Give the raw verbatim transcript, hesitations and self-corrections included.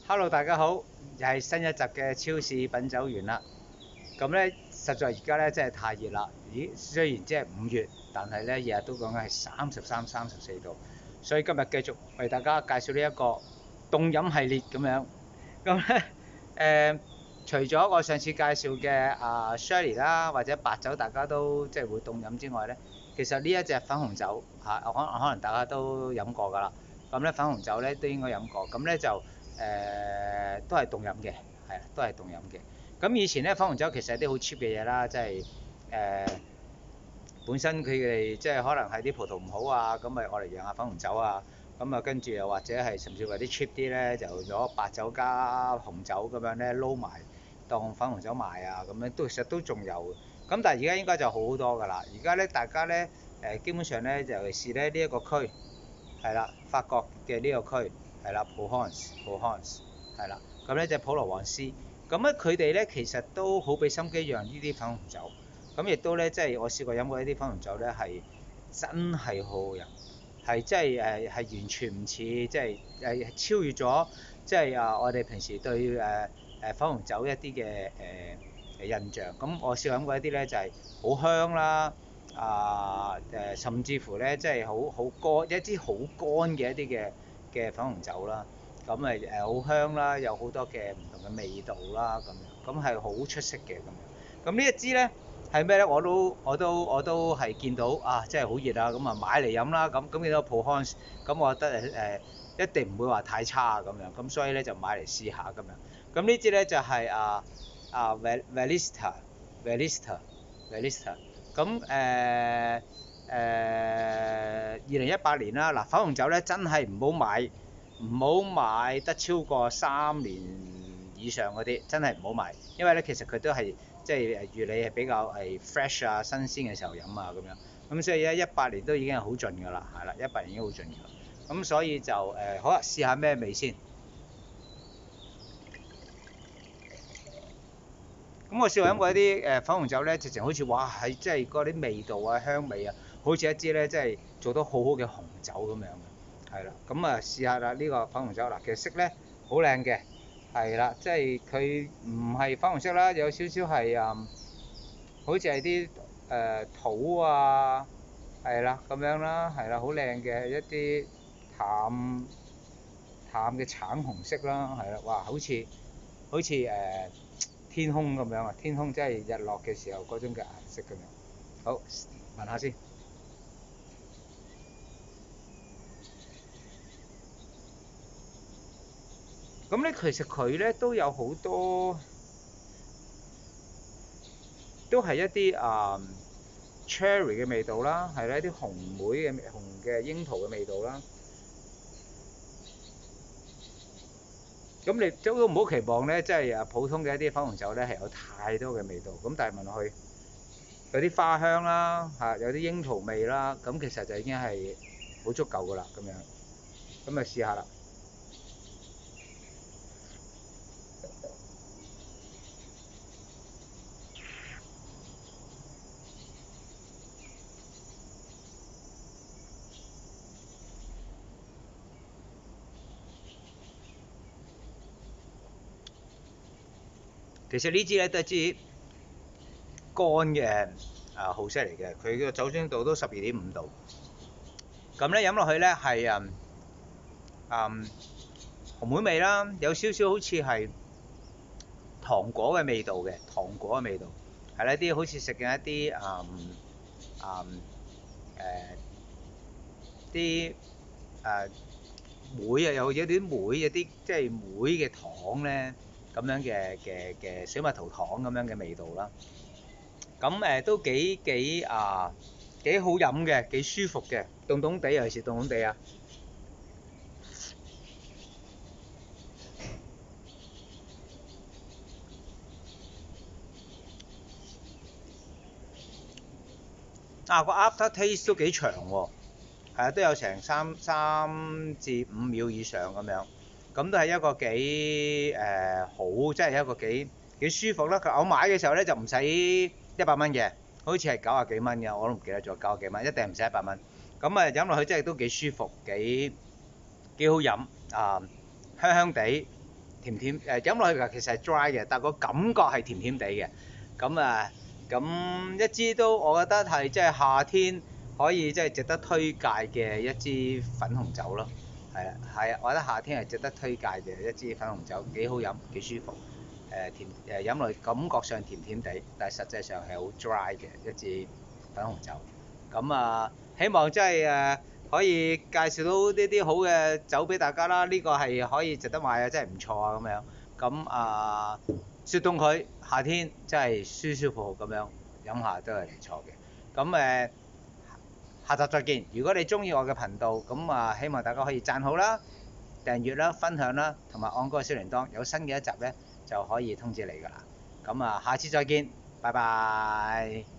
Hello，大家好，又係新一集嘅超市品酒員啦。咁咧，實在而家咧真係太熱啦。咦，雖然只係五月，但係咧日日都講緊係三十三、三十四度。所以今日繼續為大家介紹呢一個凍飲系列咁樣。咁咧，誒，除咗我上次介紹嘅啊 Sherry 啦，或者白酒，大家都即係會凍飲之外咧，其實呢一隻粉紅酒嚇，可能可能大家都飲過㗎啦。咁咧粉紅酒咧都應該飲過。咁咧就誒都係凍飲嘅，係啊，都係凍飲嘅。咁以前咧粉紅酒其實係啲好 cheap 嘅嘢啦，即係誒本身佢哋即係可能係啲葡萄唔好啊，咁咪愛嚟釀下粉紅酒啊。咁啊跟住又或者係甚至乎啲 cheap 啲咧，就攞白酒加紅酒咁樣咧撈埋當粉紅酒賣啊，咁樣都其實都仲有。咁但係而家應該就好好多㗎啦。而家咧大家咧誒基本上咧，尤其是咧呢一個區係啦，法國嘅呢個區。係啦 Provence，Provence 係啦，咁咧就普羅旺斯，咁咧佢哋咧其實都好俾心機釀呢啲粉紅酒，咁亦都咧即係我試過飲過呢啲粉紅酒咧係真係好好飲，係即係誒係完全唔似即係誒超越咗即係啊我哋平時對誒誒粉紅酒一啲嘅誒誒印象，咁我試過飲過一啲咧就係好香啦。啊誒，甚至乎咧，即係好好乾一支好乾嘅一啲嘅嘅粉紅酒啦，咁誒誒好香啦，有好多嘅唔同嘅味道啦，咁樣咁係好出色嘅咁樣。咁呢一支咧係咩咧？我都我都我都係見到啊，真係好熱啊，咁啊買嚟飲啦。咁咁見到 Provence，咁我覺得誒誒一定唔會話太差咁樣，咁所以咧就買嚟試下咁樣。咁呢支咧就係啊啊 Valista Valista Valista。咁誒誒二零一八年啦，嗱粉紅酒咧真係唔好買，唔好買得超過三年以上嗰啲，真係唔好買，因為咧其實佢都係即係誒預你係比較係 fresh 啊新鮮嘅時候飲啊咁樣，咁所以咧一八年都已經係好盡㗎啦，係啦，一八年已經好盡㗎啦，咁所以就誒、呃、好啦，試下咩味先。咁我試過飲過一啲誒粉紅酒咧，直情好似哇係即係嗰啲味道啊香味啊，好似一支咧即係做得好好嘅紅酒咁樣嘅，係啦。咁啊試下啦呢個粉紅酒嗱，其實色咧好靚嘅，係啦，即係佢唔係粉紅色啦，有少少係誒，好似係啲誒土啊，係啦咁樣啦，係啦，好靚嘅一啲淡淡嘅橙紅色啦，係啦，哇好似好似誒〜天空咁樣啊！天空即係日落嘅時候嗰種嘅顏色咁樣。好，聞下先。咁咧，其實佢咧都有好多，都係一啲啊 cherry 嘅味道啦，係啦，一啲紅莓嘅紅嘅櫻桃嘅味道啦。咁你都唔好期望咧，即係啊普通嘅一啲粉紅酒咧係有太多嘅味道。咁但係聞落去有啲花香啦，嚇有啲櫻桃味啦，咁其實就已經係好足夠噶啦，咁樣。咁咪試下啦。其實呢支咧都係支乾嘅啊好色嚟嘅，佢個酒精度都十二點五度。咁咧飲落去咧係誒誒紅莓味啦，有少少好似係糖果嘅味道嘅，糖果嘅味道係啦，啲好似食緊一啲誒誒誒啲誒莓啊，有有啲莓，有啲即係莓嘅糖咧咁樣嘅嘅嘅水蜜桃糖咁樣嘅味道啦。咁誒都幾幾啊幾好飲嘅，幾舒服嘅，凍凍地尤其是凍凍地啊！啊個 after taste 都幾長喎，係啊，都有成三三至五秒以上咁樣，咁都係一個幾誒好，即係一個幾幾舒服啦。佢我買嘅時候咧就唔使一百蚊嘅，好似係九啊幾蚊嘅，我都唔記得咗九啊幾蚊，一定唔使一百蚊。咁啊飲落去真係都幾舒服，幾幾好飲啊，香香地、 甜甜誒飲落去其實係 dry 嘅，但個感覺係甜甜地嘅。咁啊，咁一支都我覺得係即係夏天可以即係值得推介嘅一支粉紅酒咯。係啊，係啊，我覺得夏天係值得推介嘅一支粉紅酒，幾好飲，幾舒服。誒甜誒飲落去感覺上甜甜地，但係實際上係好 dry 嘅一支粉紅酒。咁啊，希望即係誒可以介紹到呢啲好嘅酒俾大家啦。呢個係可以值得買啊，真係唔錯啊咁樣。咁啊，雪凍佢夏天真係舒舒服服咁樣飲下都係唔錯嘅。咁誒，下集再見。如果你中意我嘅頻道，咁啊希望大家可以讚好啦、訂閱啦、分享啦，同埋按個小鈴鐺，有新嘅一集咧就可以通知你㗎啦。咁啊，下次再見，拜拜。